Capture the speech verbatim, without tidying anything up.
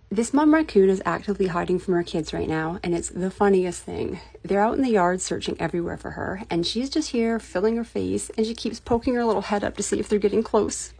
This mom raccoon is actively hiding from her kids right now, and it's the funniest thing. They're out in the yard searching everywhere for her, and she's just here filling her face, and she keeps poking her little head up to see if they're getting close.